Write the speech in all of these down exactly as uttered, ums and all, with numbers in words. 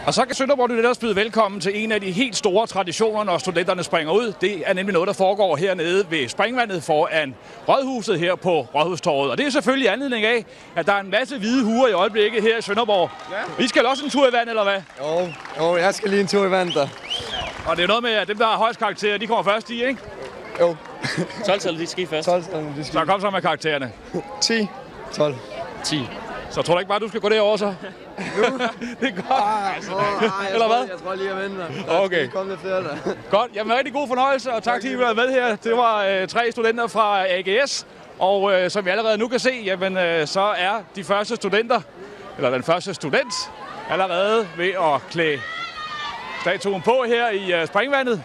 Og så kan Sønderborg nu ellers byde velkommen til en af de helt store traditioner, når studenterne springer ud. Det er nemlig noget, der foregår hernede ved springvandet foran Rådhuset her på Rådhustorvet. Og det er selvfølgelig anledning af, at der er en masse hvide huer i øjeblikket her i Sønderborg. Ja. I skal også en tur i vand, eller hvad? Jo, jo, jeg skal lige en tur i vand der. Og det er noget med, at dem, der har højst karakterer, de kommer først i, ikke? Jo. tolv-tallet, de skal først. tolv-tallet, de skal. Så kom så med karaktererne. ti. tolv. ti. Så tror du ikke bare, du skal gå derover så? Nu? Det er godt. Ah, altså, ah, Eller hvad? Jeg tror lige, at vente. Okay. Kom lidt flere der. Godt. Jamen, rigtig god fornøjelse, og tak til, at I var med her. Det var øh, tre studenter fra A G S, og øh, som vi allerede nu kan se, jamen, øh, så er de første studenter, eller den første student, allerede ved at klæde statuen på her i øh, springvandet.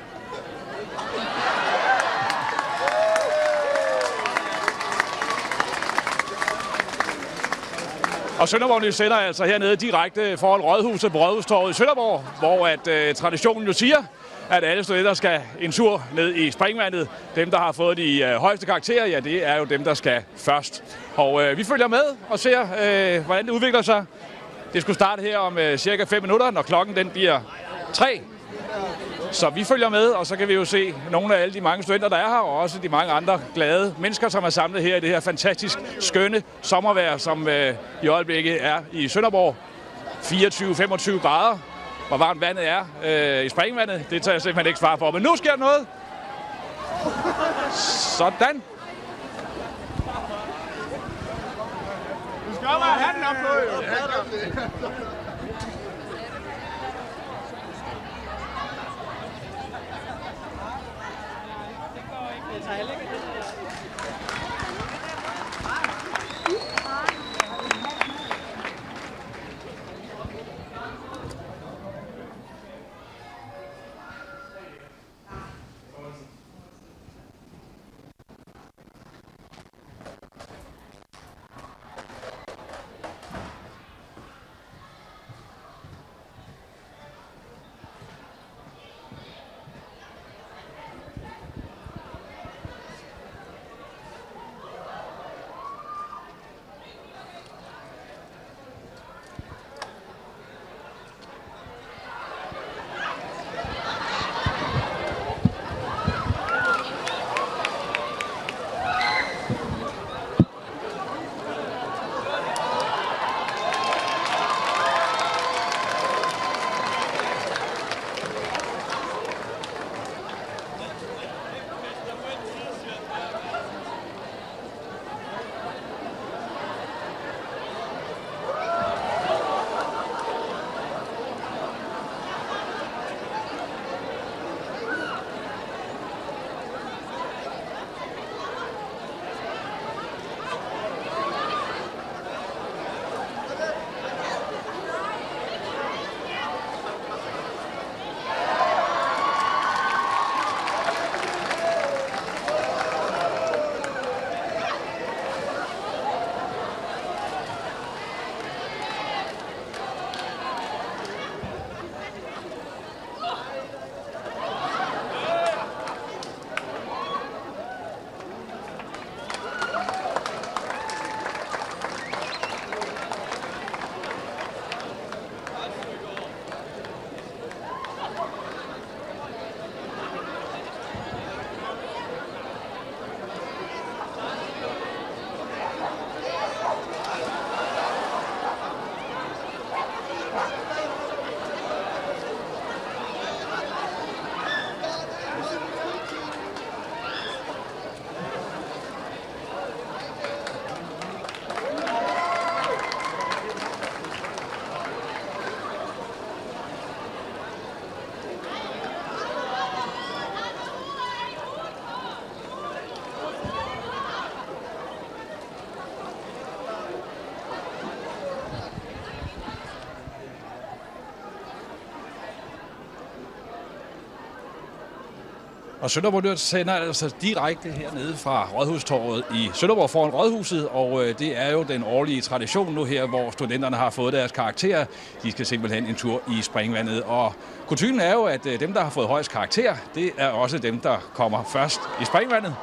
Og Sønderborg News sender altså hernede direkte foran Rådhuset på Rådhustorvet i Sønderborg, hvor at, øh, traditionen jo siger, at alle studenter skal en tur ned i springvandet. Dem, der har fået de øh, højeste karakterer, ja, det er jo dem, der skal først. Og øh, vi følger med og ser, øh, hvordan det udvikler sig. Det skulle starte her om øh, cirka fem minutter, når klokken den bliver tre. Så vi følger med, og så kan vi jo se nogle af alle de mange studenter, der er her, og også de mange andre glade mennesker, som er samlet her i det her fantastisk skønne sommervejr, som øh, i øjeblikket er i Sønderborg. fireogtyve til femogtyve grader. Hvor varmt vandet er øh, i springvandet, det tager jeg simpelthen ikke svar for. Men nu sker der noget. Sådan. Du skal bare have den op på, jo. Og Sønderborg News sender altså direkte hernede fra Rådhustorvet i Sønderborg foran Rådhuset, og øh, det er jo den årlige tradition nu her, hvor studenterne har fået deres karakterer. De skal simpelthen en tur i springvandet, og kutymen er jo, at øh, dem, der har fået højst karakter, det er også dem, der kommer først i springvandet.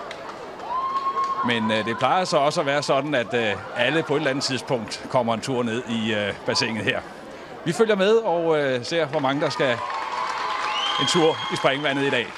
Men øh, det plejer så også at være sådan, at øh, alle på et eller andet tidspunkt kommer en tur ned i øh, bassinet her. Vi følger med og øh, ser, hvor mange der skal en tur i springvandet i dag.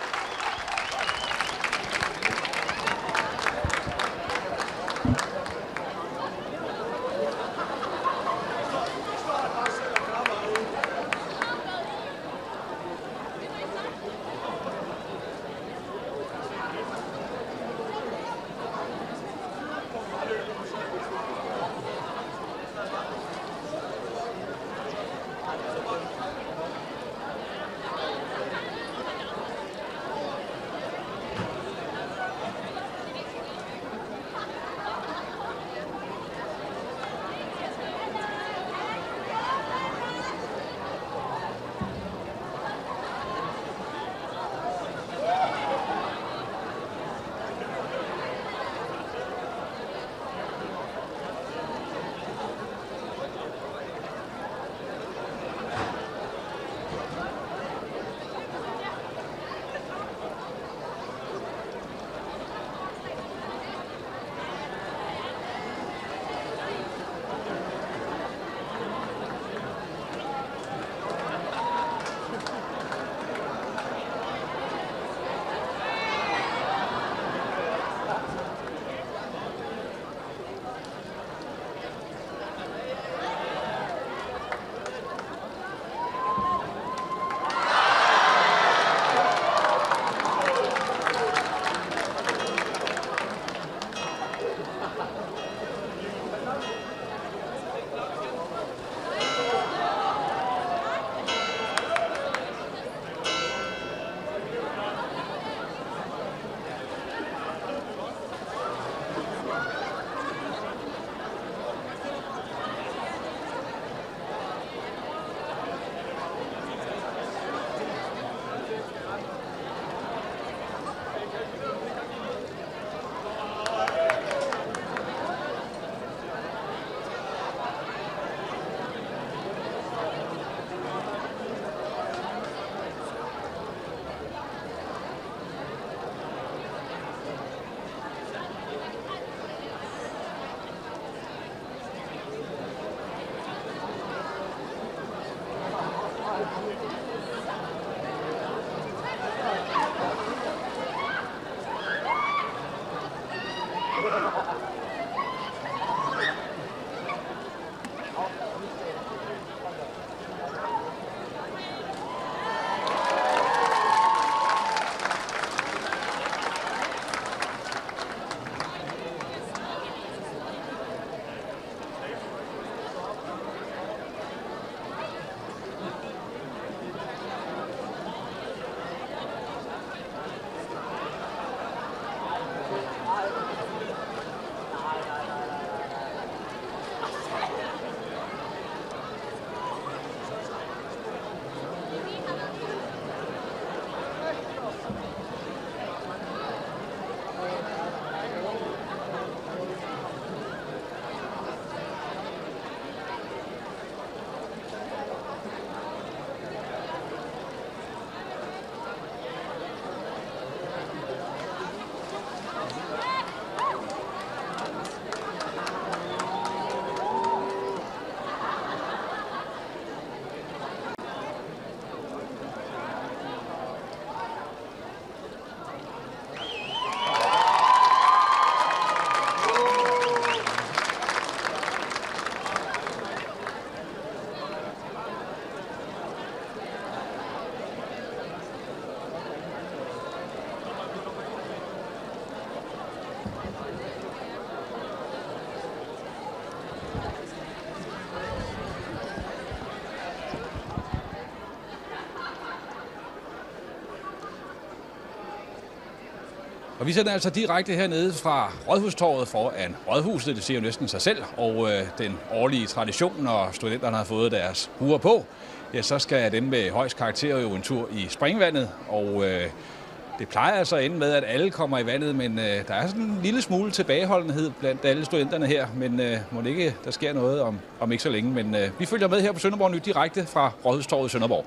Og vi sender altså direkte hernede fra Rådhustorvet foran Rådhuset. Det siger jo næsten sig selv. Og øh, den årlige tradition, når studenterne har fået deres huer på, ja, så skal dem med højst karakter jo en tur i springvandet. Og øh, det plejer altså at ende med, at alle kommer i vandet, men øh, der er sådan en lille smule tilbageholdenhed blandt alle studenterne her. Men øh, må ikke, der sker noget om, om ikke så længe. Men øh, vi følger med her på Sønderborg Nyt direkte fra Rådhustorvet i Sønderborg.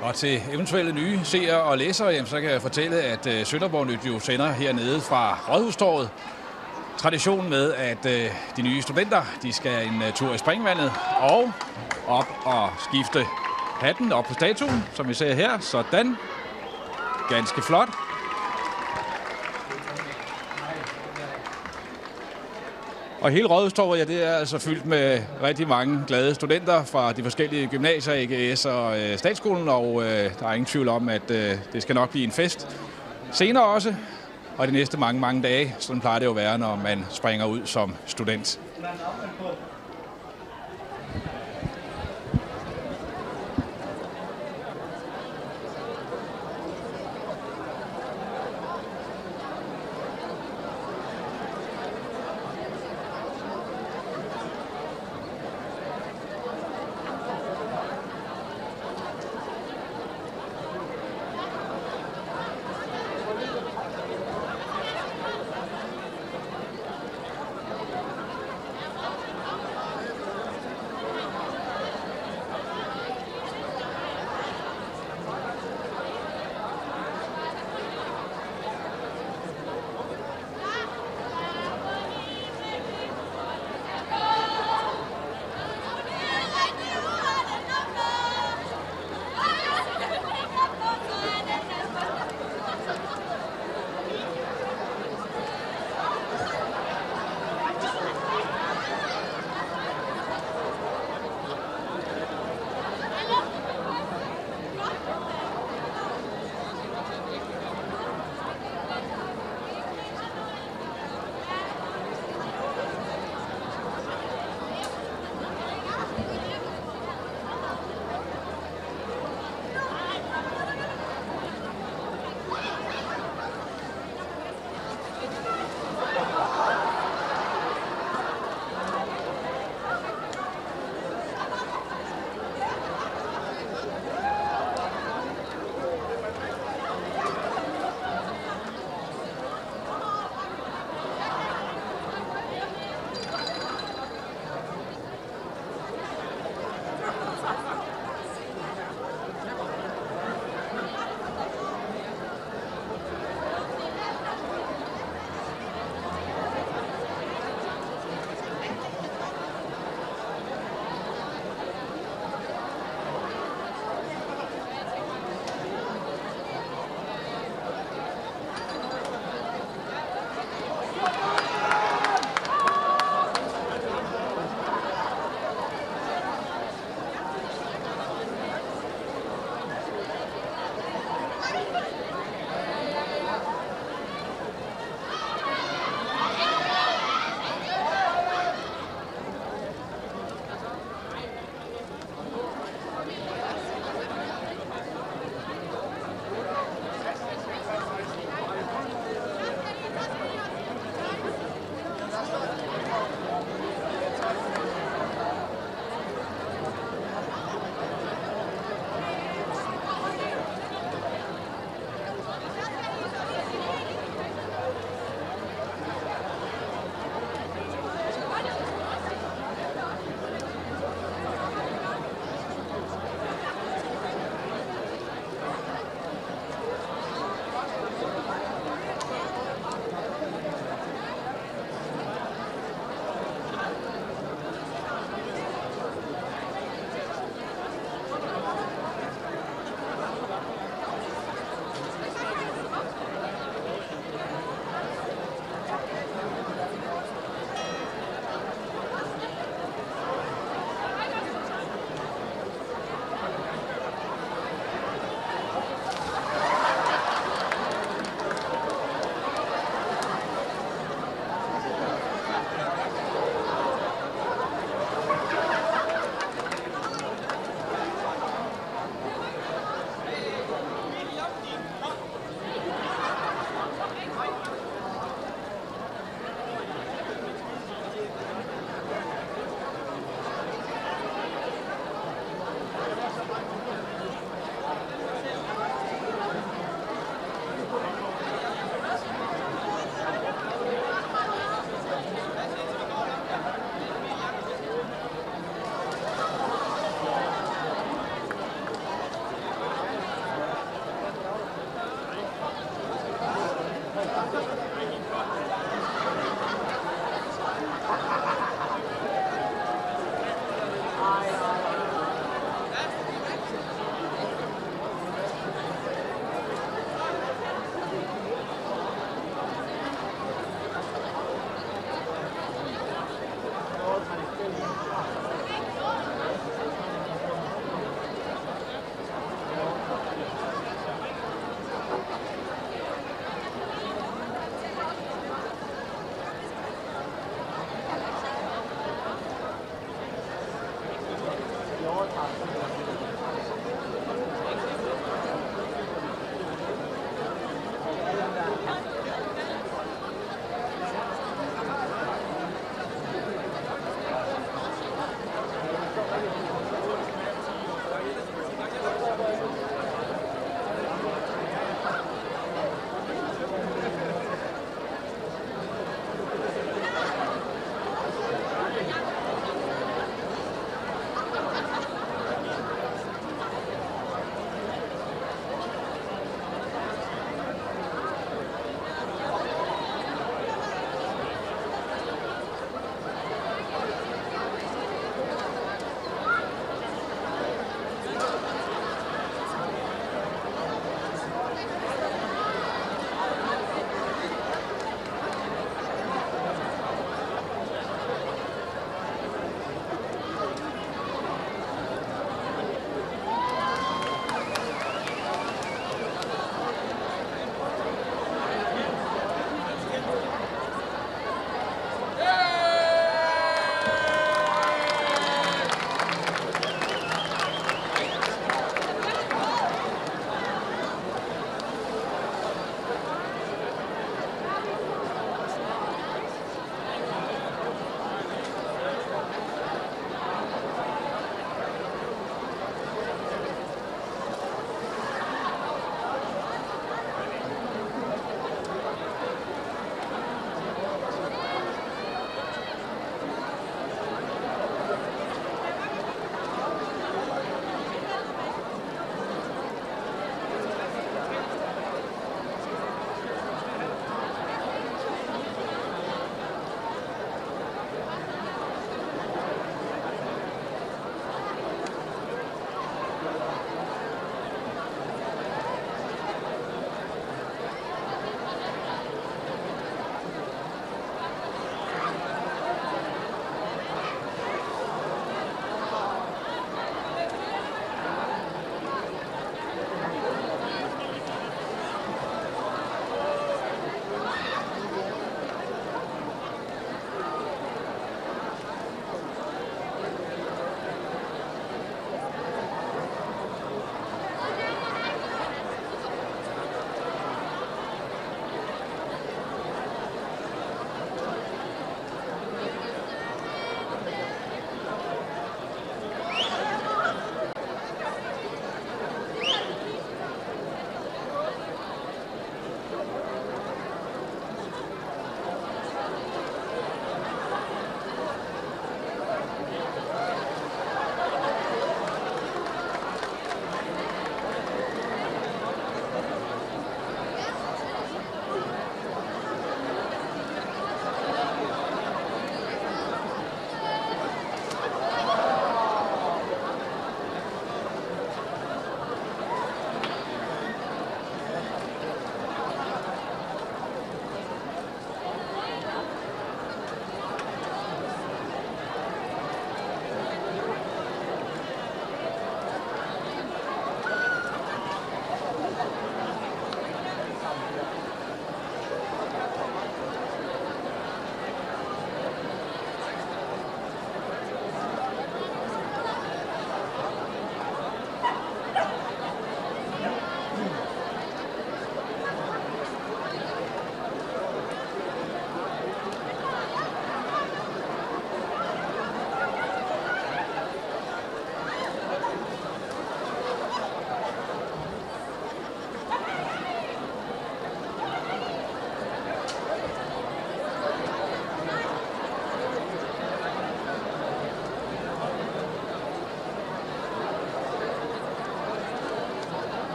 Og til eventuelle nye seere og læsere, jamen, så kan jeg fortælle, at uh, Sønderborg Nyt jo sender hernede fra Rådhustorvet. Tradition med, at uh, de nye studenter de skal en uh, tur i springvandet og op og skifte hatten op på statuen, som vi ser her. Sådan. Ganske flot. Og hele Rådhustorvet, ja, det er altså fyldt med rigtig mange glade studenter fra de forskellige gymnasier, A G S og øh, Statsskolen, og øh, der er ingen tvivl om, at øh, det skal nok blive en fest senere også, og de næste mange, mange dage. Sådan plejer det jo at være, når man springer ud som student.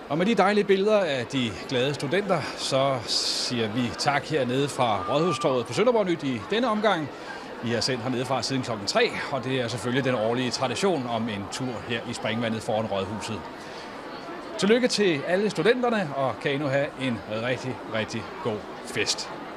Og med de dejlige billeder af de glade studenter, så siger vi tak hernede fra Rådhustorvet på Sønderborg Nyt i denne omgang. Vi har sendt hernede fra siden klokken tre, og det er selvfølgelig den årlige tradition om en tur her i springvandet foran Rådhuset. Tillykke til alle studenterne, og kan I nu have en rigtig, rigtig god fest.